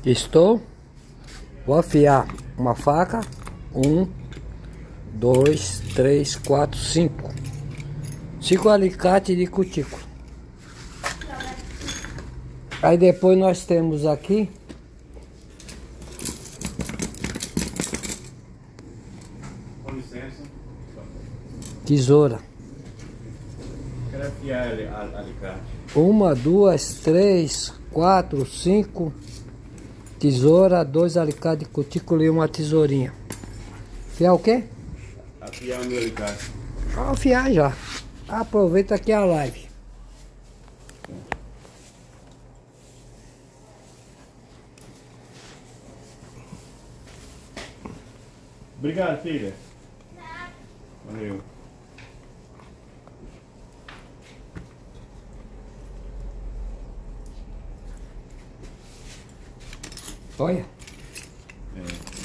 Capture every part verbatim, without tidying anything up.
Estou. Vou afiar uma faca. Um, dois, três, quatro, cinco. Cinco alicates de cutícula. Aí depois nós temos aqui com licença, tesoura. quero afiar alicate. Uma, duas, três, quatro, cinco. Tesoura, dois alicates de cutícula e uma tesourinha. Afiar o quê? Afiar o meu alicate. Vou afiar já. Aproveita aqui a live. Obrigado, filha. Valeu. Olha. É.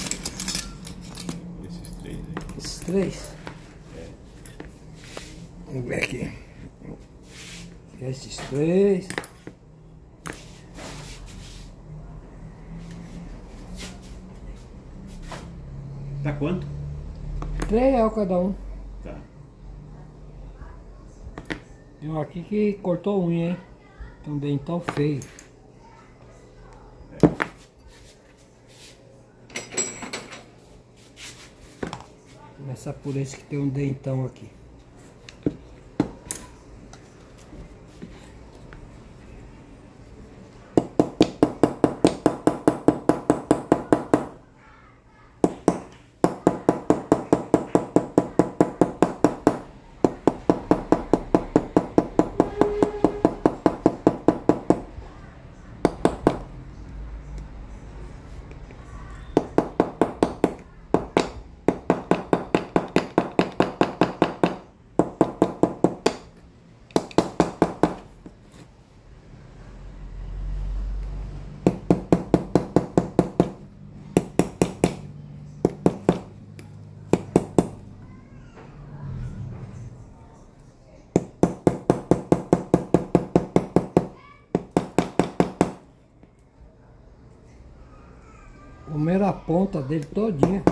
Esses três aí. Esses três. É. Vamos ver aqui. Esses três. Tá quanto? Três reais cada um. Tá. Tem um aqui que cortou unha, hein? Também tão feio. É. Começar por esse que tem um dentão aqui. Comeram a ponta dele todinha.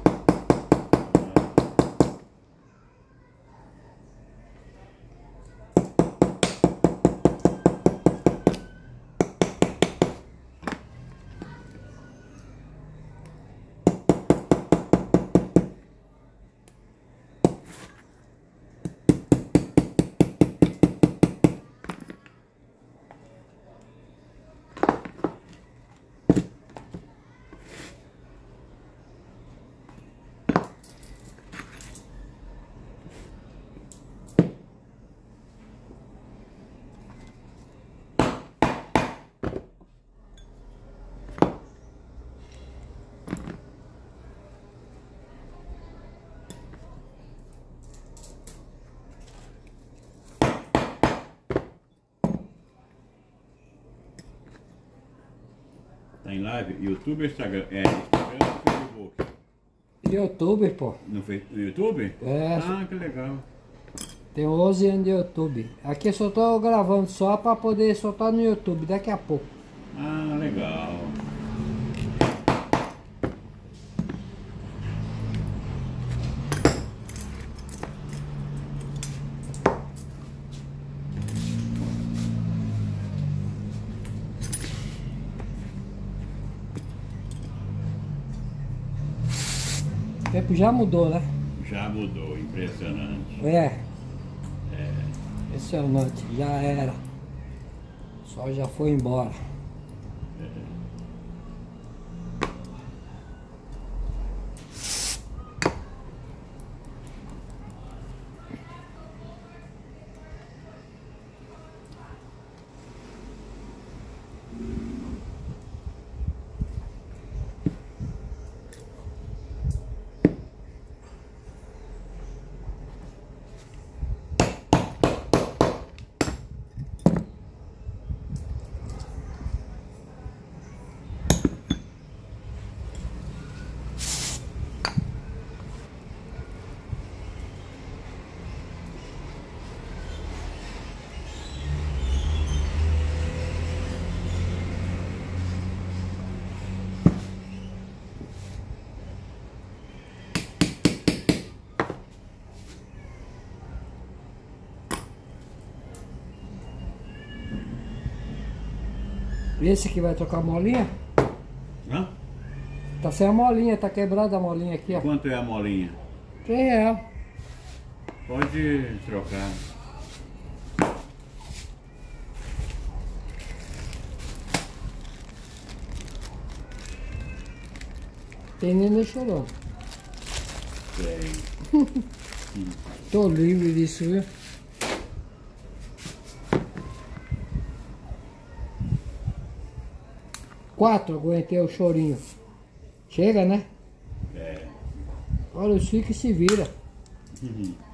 Tá em live? YouTube ou Instagram? É, Instagram ou Facebook? YouTube, pô. No, fe- no YouTube? É. Ah, que legal. Tem onze anos de YouTube. Aqui eu só tô gravando só pra poder soltar no YouTube daqui a pouco. Ah, legal. O tempo já mudou, né? Já mudou, impressionante. É. É. Impressionante. Já era. O sol já foi embora. Esse aqui vai trocar a molinha? Hã? Tá sem a molinha, tá quebrada a molinha aqui, ó. Quanto é a molinha? três reais. Pode trocar. Tem neném chorando. Tem. Tô livre disso, viu? Quatro, aguentei o chorinho. Chega, né? É. Olha o Chico que se vira. Uhum.